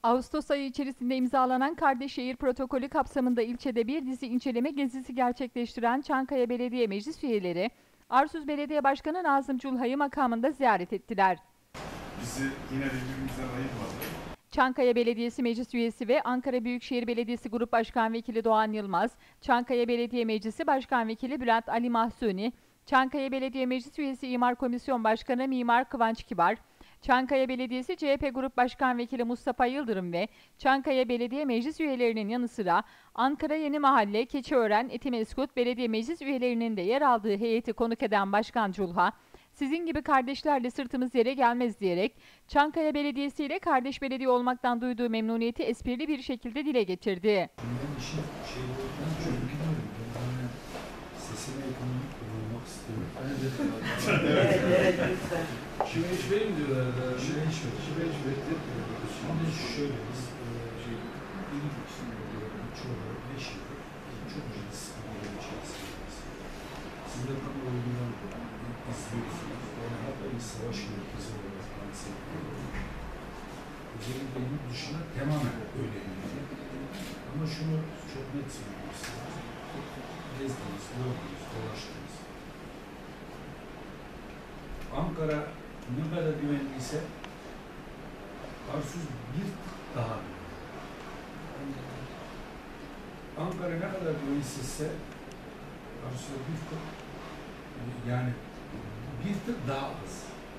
Ağustos ayı içerisinde imzalanan Kardeşşehir Protokolü kapsamında ilçede bir dizi inceleme gezisi gerçekleştiren Çankaya Belediye Meclis üyeleri, Arsuz Belediye Başkanı Nazım Culha'yı makamında ziyaret ettiler. Bizi yine birbirimizden ayırmadı. Çankaya Belediyesi Meclis Üyesi ve Ankara Büyükşehir Belediyesi Grup Başkan Vekili Doğan Yılmaz, Çankaya Belediye Meclisi Başkan Vekili Bülent Ali Mahsuni, Çankaya Belediye Meclis Üyesi İmar Komisyon Başkanı Mimar Kıvanç Kibar, Çankaya Belediyesi CHP Grup Başkan Vekili Mustafa Yıldırım ve Çankaya Belediye Meclis üyelerinin yanı sıra Ankara Yeni Mahalle, Keçiören, Etimeskut Belediye Meclis üyelerinin de yer aldığı heyeti konuk eden Başkan Culha, "Sizin gibi kardeşlerle sırtımız yere gelmez" diyerek Çankaya Belediyesi ile kardeş belediye olmaktan duyduğu memnuniyeti esprili bir şekilde dile getirdi. Ben işin şeylerden çok gidiyorum. Ben sesime ekonomik kullanmak istiyorum. Evet. Şive içmeyi mi diyorlar? Şive içmeyi. Şive içmeyi. Şimdi şöyle biz ilk çoğu 5 yıldır çok ciddi sıkıntılar içerisindeyiz. Siz de tam olduğundan izliyorsunuz. Yani hatta bir savaş merkezi olarak bahsediyorum. Özellikle yurt dışına tamamen öyle değil. Ama şunu çok net söyleyeyim size. Gezdiniz, gördünüz, dolaştınız. Ankara ne kadar güvenliyse Arsuz bir daha güvenli. Ankara ne kadar güvensizse Arsuz bir tık yani bir tık daha az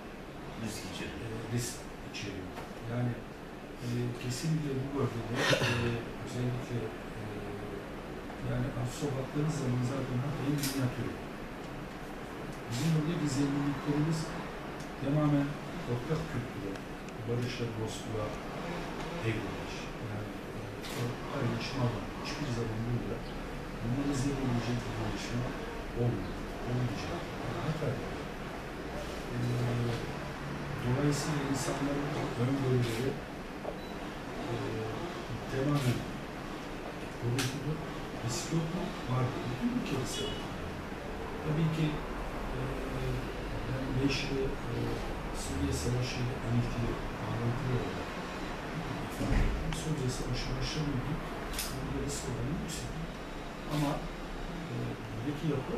risk içeriyor. Yani kesinlikle bu bölgede özellikle yani Arsuz'a baktığınız zaman zaten Hatay'ın minyatürü. Bizim buradaki zenginliklerimiz tamamen ortak kültüre, barışa, dostluğa evrilmiş. Yani o paylaşma var. Hiçbir zaman burada bunları zevklenecek bir gelişme olmayacak. Hakikaten. Dolayısıyla insanların öngörüleri tamamen korkutudur. Risk yok mu? Var. Bütün ülkede sebep. Tabii ki ben 5 yılı Suriye Savaşı ile ilgili bağlantılı olarak ifade ettim. Suriye Savaşı başlamıyordu. Burada risk oranı yüksek. Ama buradaki yapı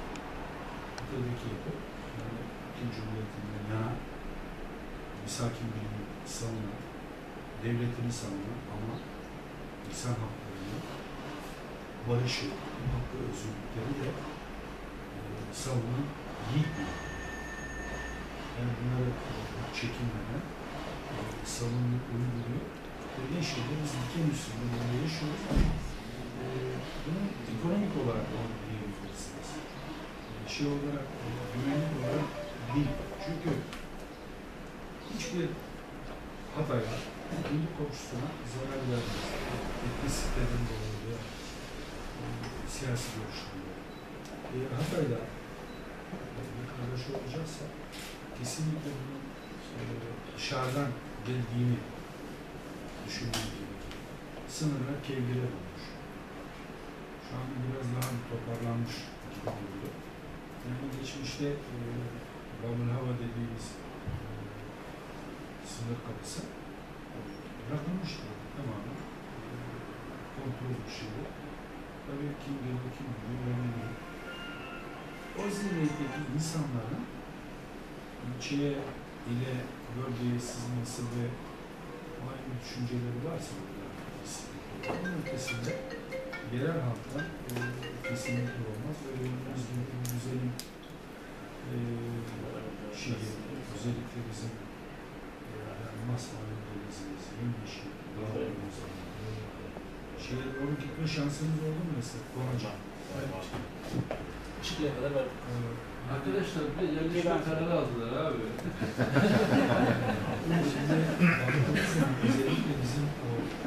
yani Türk Cumhuriyeti'nden yana misakirliğini savunan, devletini savunan ama insan haklarını, barışı, hakkı, özgürlükleri de savunan yiğit bir. Yani bunları çekinmeden savunmayı uyguruyor. Ve ne şeyde biz diken üstünde böyle yaşıyoruz. Bunun ekonomik olarak diyebilirsiniz. Şey olarak, güvenlik olarak değil. Çünkü hiçbir Hatay'a, kendi komşusuna zarar vermez. Etnisitlerden dolayı siyasi görüşlerinde. Eğer Hatay'da bir kardeş olacaksa kesinlikle bunun dışarıdan geldiğini düşünmek gerekir. Sınırlar kevgire olmuş. Şu an biraz daha toparlanmış gibi oluyor. Yani geçmişte Babül Hava dediğimiz sınır kapısı bırakılmıştı. Tamamen kontrol bir şeydi. Tabii kim geldi, kim gidiyor, önemli. O zihniyetteki insanların ilçeye ile bölgeye sızması ve aynı düşünceleri varsa bunun ötesinde yerel halktan kesinlikle olmaz. Öyle güzelim şehir, özellikle bizim Masmalı Denizimiz, Yemyeşil, Dağlarımız, şeye doğru gitme şansınız oldu mu mesela? Doğacak. Çıkıya kadar var. Arkadaşlar bir de yerleşme kararı aldılar abi. Şimdi özellikle bizim o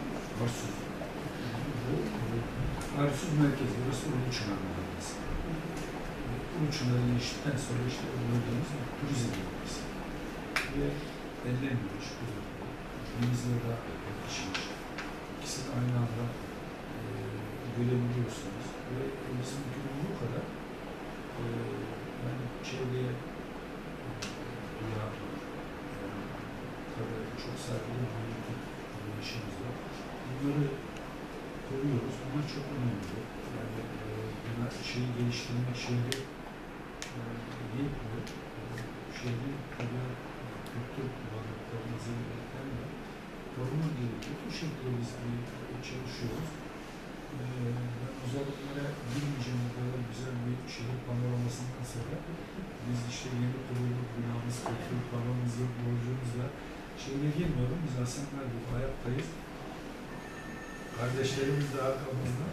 Arsuz merkezi, burası Uluçınar Mahallesi. Uluçınar'ı geçtikten sonra işte bölgemiz turizm bölgesi. Ve ellenmiş, denizle de yakışmış. İkisini aynı anda görebiliyorsunuz. Ve bizim ülkenin bu kadar yani çevreye duyarlı, tabii çok saygılı bir anlayışımızla bunları koruyoruz. Bunlar çok önemli. Yani bunlar şeyi geliştirmek, şehri yetmiyor. Şehri tabi kültür varlıklarımızı de koruma gerekiyor. Bu şekilde biz çalışıyoruz. Ben özelliklere girmeyeceğim bu kadar güzel bir şehir panoramasından sonra biz işte yeni kuruluk, binamız, kültür panomamız yok, borcumuzla şeyine girmiyorum. Biz aslında bu hayattayız. Kardeşlerimiz de arkamızda.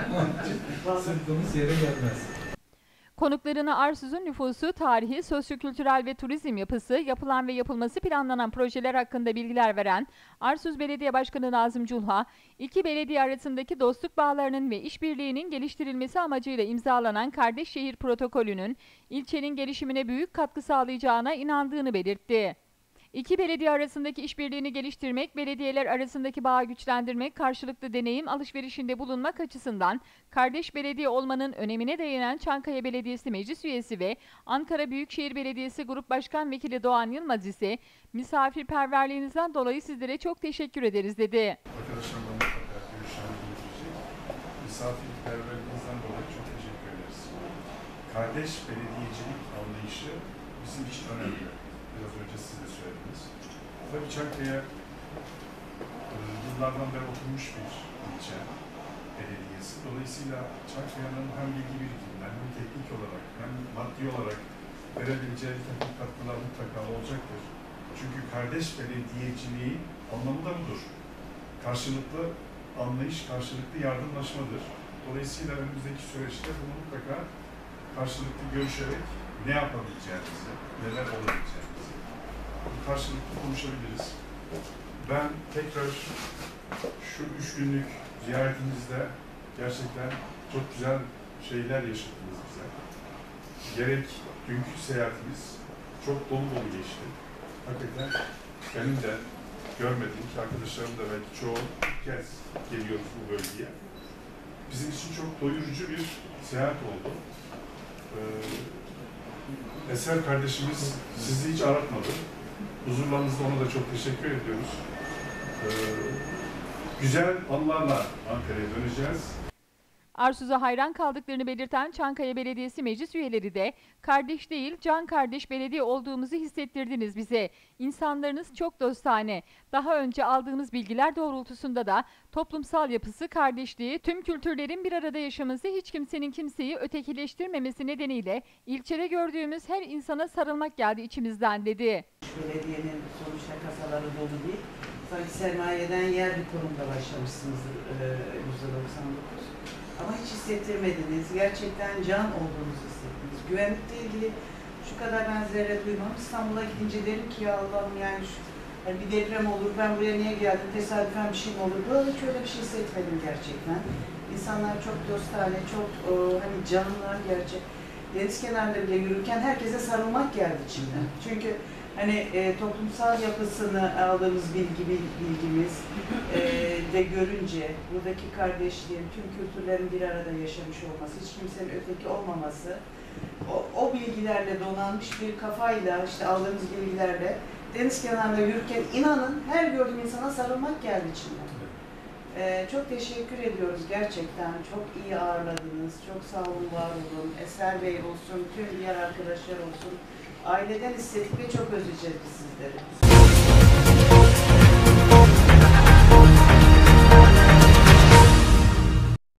Sırtımız yere gelmez. Konuklarına Arsuz'un nüfusu, tarihi, sosyokültürel ve turizm yapısı, yapılan ve yapılması planlanan projeler hakkında bilgiler veren Arsuz Belediye Başkanı Nazım Culha, iki belediye arasındaki dostluk bağlarının ve işbirliğinin geliştirilmesi amacıyla imzalanan Kardeş Şehir Protokolü'nün ilçenin gelişimine büyük katkı sağlayacağına inandığını belirtti. İki belediye arasındaki işbirliğini geliştirmek, belediyeler arasındaki bağı güçlendirmek, karşılıklı deneyim alışverişinde bulunmak açısından kardeş belediye olmanın önemine değinen Çankaya Belediyesi Meclis Üyesi ve Ankara Büyükşehir Belediyesi Grup Başkan Vekili Doğan Yılmaz ise misafirperverliğinizden dolayı sizlere çok teşekkür ederiz dedi. Arkadaşlarımla mutlaka görüşlerimi bildirecek. Misafirperverliğinizden dolayı çok teşekkür ederiz. Kardeş belediyecilik anlayışı bizim için önemli. Biraz önce siz de söylediniz. Tabii Çankaya yıllardan beri oturmuş bir ilçe belediyesi. Dolayısıyla Çankaya'nın hem bilgi birikiminden hem teknik olarak hem maddi olarak verebileceği takım katkılar mutlaka olacaktır. Çünkü kardeş belediyeciliği anlamı da budur. Karşılıklı anlayış, karşılıklı yardımlaşmadır. Dolayısıyla önümüzdeki süreçte bunu mutlaka karşılıklı görüşerek ne yapabileceğimizi, neler olabileceğimizi karşılıklı konuşabiliriz. Ben tekrar şu 3 günlük ziyaretimizde gerçekten çok güzel şeyler yaşattınız bize. Gerek dünkü seyahatimiz çok dolu dolu geçti. Hakikaten benim de görmediğim ki arkadaşlarım da belki çoğu kez geliyoruz bu bölgeye. Bizim için çok doyurucu bir seyahat oldu. Eser kardeşimiz sizi hiç aratmadı. Huzurlarınızda ona da çok teşekkür ediyoruz. Güzel anlarla Ankara'ya döneceğiz. Arsuz'a hayran kaldıklarını belirten Çankaya Belediyesi Meclis üyeleri de kardeş değil, can kardeş belediye olduğumuzu hissettirdiniz bize. İnsanlarınız çok dostane. Daha önce aldığımız bilgiler doğrultusunda da toplumsal yapısı, kardeşliği, tüm kültürlerin bir arada yaşaması, hiç kimsenin kimseyi ötekileştirmemesi nedeniyle ilçede gördüğümüz her insana sarılmak geldi içimizden dedi. Belediyenin sonuçta kasaları dolu değil. Sanki sermayeden yer bir kurumda başlamışsınızdır %99. Ama hiç hissettirmediniz. Gerçekten can olduğunuzu hissettiniz. Güvenlikle ilgili şu kadar ben zerre duymam. İstanbul'a gidince derim ki ya Allah'ım yani bir deprem olur, ben buraya niye geldim, tesadüfen bir şey mi olur? Böyle hiç öyle bir şey hissetmedim gerçekten. İnsanlar çok dostane, çok hani canlılar gerçek. Deniz kenarında bile yürürken herkese sarılmak geldi içimden. Çünkü hani toplumsal yapısını aldığımız bilgimiz de görünce buradaki kardeşliğin, tüm kültürlerin bir arada yaşamış olması, hiç kimsenin öteki olmaması, o bilgilerle donanmış bir kafayla, işte aldığımız bilgilerle deniz kenarında yürürken inanın her gördüğüm insana sarılmak geldi içimden. Çok teşekkür ediyoruz gerçekten. Çok iyi ağırladınız. Çok sağ olun, var olun. Eser Bey olsun, tüm diğer arkadaşlar olsun. Aileden istedik ve çok özleyeceğiz sizleri.